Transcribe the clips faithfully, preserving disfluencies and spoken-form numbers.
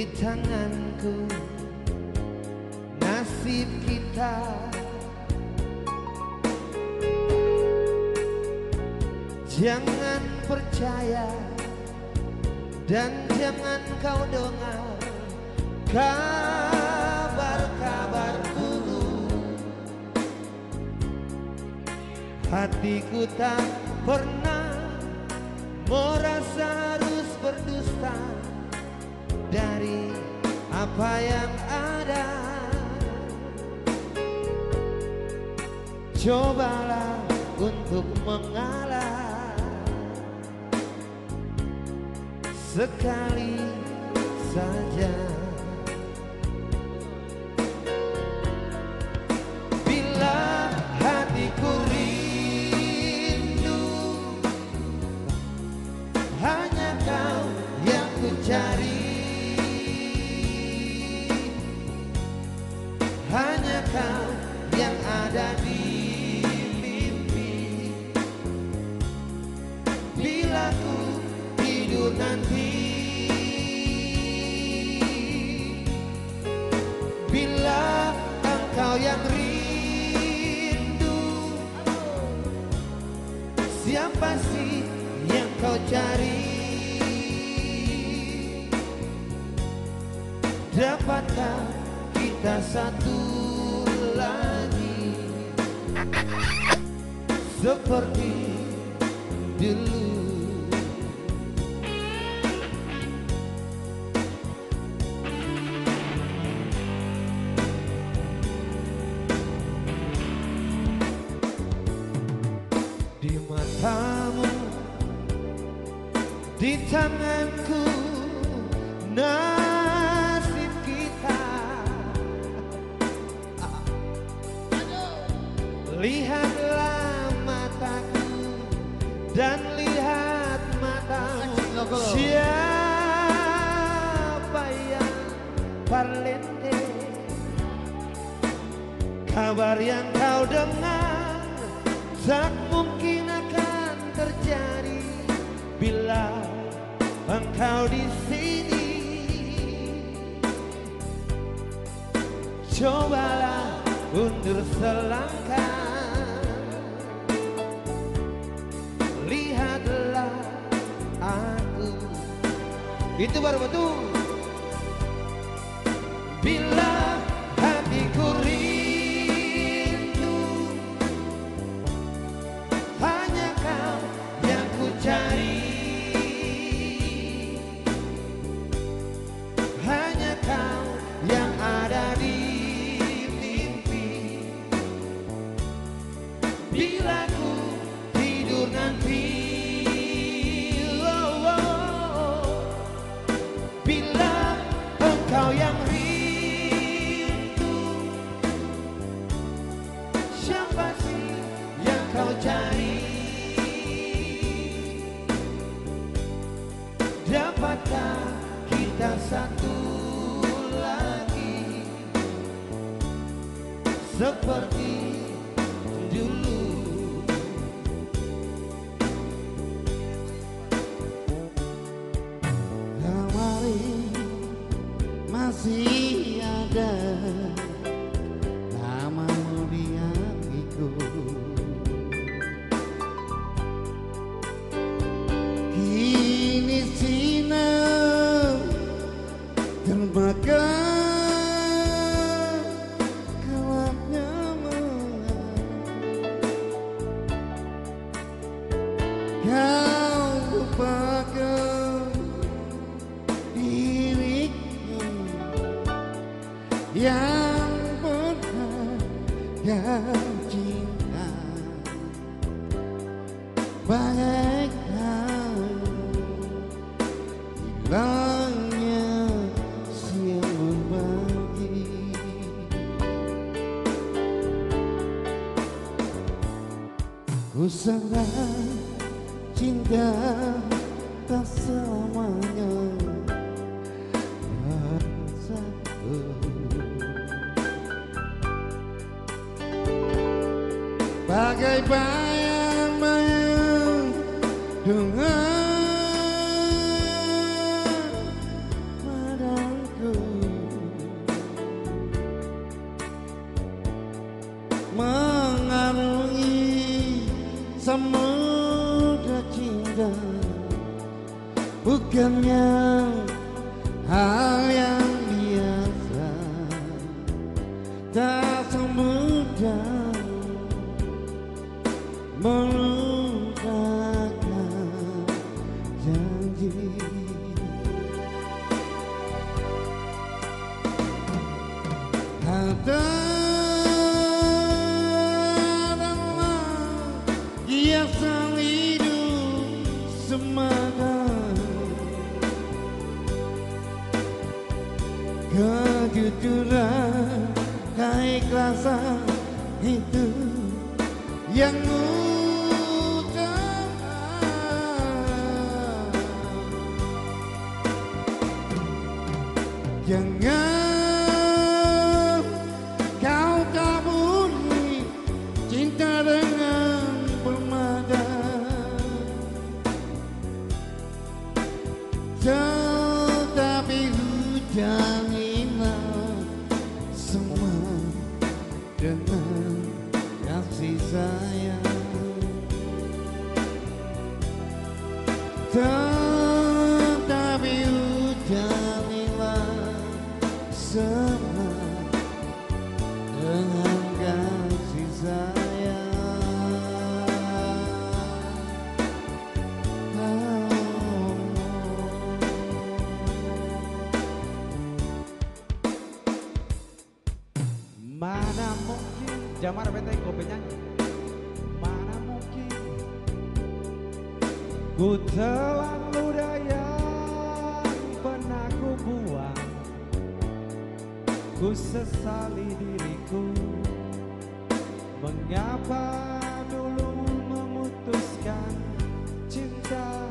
di tanganku nasib kita. Jangan percaya dan jangan kau dengar kabar-kabar dulu. Hatiku tak pernah merasa harus berdusta dari apa yang ada. Cobalah untuk mengalah sekali saja. Bila hatiku rindu, hanya kau yang ku cari, hanya kau yang ada di mimpi. Bila ku tidur nanti, bila engkau yang rindu, siapa sih yang kau cari? Dapatkah kita satu lagi seperti dulu? Di matamu, di tanganku, nasib kita. Lihatlah mataku dan lihat matamu. Siapa yang parlente? Kabar yang kau dengar tak mungkin akan terjadi bila engkau di sini. Cobalah undur selangkah, lihatlah aku. Itu baru betul. Bila hatiku rindu, hanya kau yang ku cari, hanya kau yang ada di mimpi. Bila ku tidur nanti, oh, oh, bila engkau yang rindu, siapa sih yang kau cari? Dapatkah kita satu lagi seperti dulu? Kemarin masih ada namamu di hatiku. Kini sinar terbakar gelapnya malam. Kau lupakan diriku yang pernah kau cinta. Bagaikan hilangnya siang berbagi. Ku sadar cinta tak selamanya rasaku. Bagai bayang-bayang dengan padangku. bukannya hal yang biasa, tak semudah melupakan janji. Ada hiasan hidup semata, kejujuran, keikhlasan itu yang utama. Jangan kau taburi cinta dengan permata, tetapi hujanilah semua dengan kasih sayang. Tetapi hujanilah semua dengan kasih sayang. Mana mungkin Jamar benteng kopi nyanyi. Mana mungkin ku telan ludah yang pernah ku buang. Ku sesali diriku, mengapa dulu memutuskan cinta.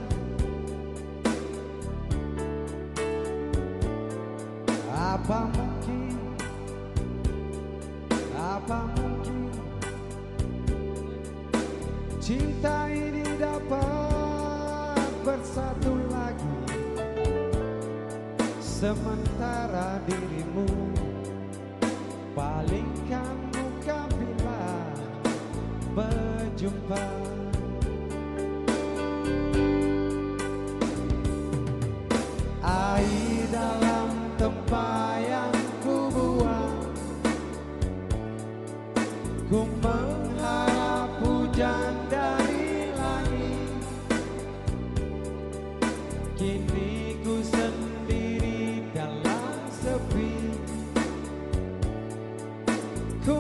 Apa mungkin, apa mungkin cinta ini dapat bersatu lagi, sementara dirimu palingkan muka bila berjumpa. Air dalam tempayan ku buang, ku mengharap hujan dari langit. Kini ku sendiri dalam sepi, ku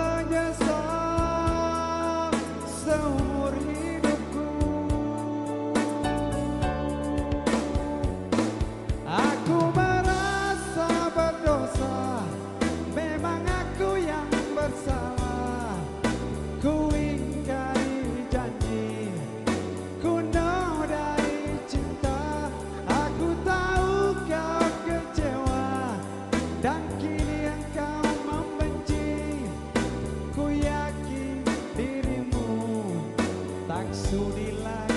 menyesal seumur hidupku. Aku merasa berdosa, memang aku yang bersalah. Ku ingkari janji, ku nodai cinta. Aku tahu kau kecewa dan kini engkau membenci. Ku yakin dirimu tak sudi lagi.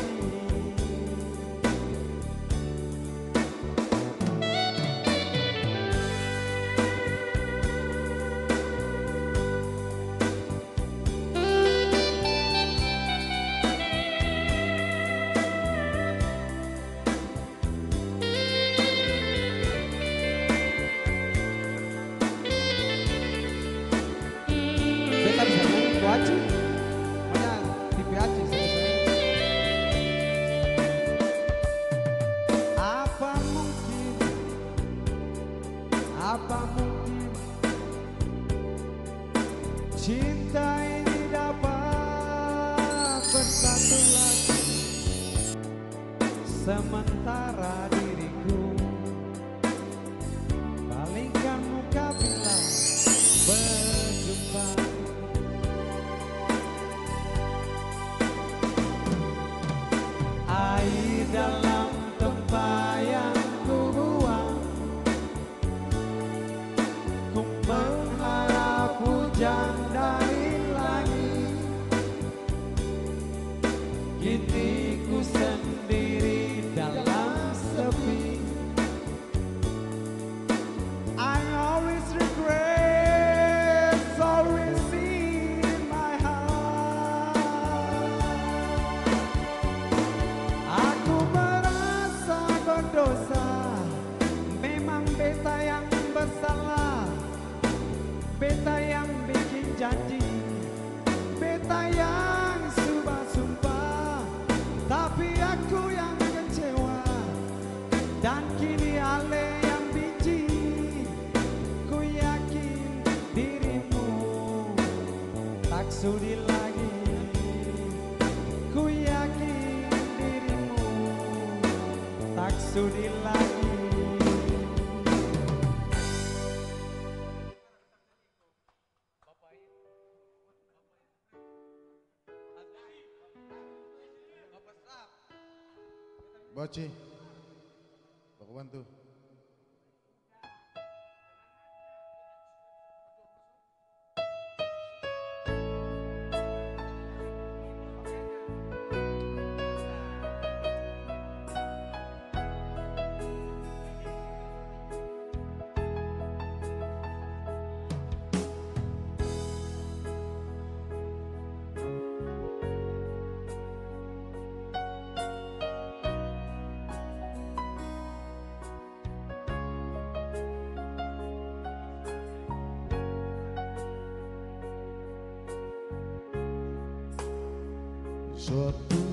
Beta bisa nyanyi ku aci, mana T V aci saya. Apa mungkin, apa mungkin cinta ini dapat bersatu lagi, sementara diriku palingkan muka bila berjumpa. Air dalam tempayan ku buang, ku mengharap hujan dari langit. Kini ku sendiri dalam sepi, I always regret, always in my heart. Aku merasa berdosa, beta yang bikin janji, beta yang sumpah-sumpah, tapi aku yang kecewa. Dan kini Ale yang benci, ku yakin dirimu tak sudi lagi. Ku yakin dirimu tak sudi lagi. Boci, aku bantu. Suatu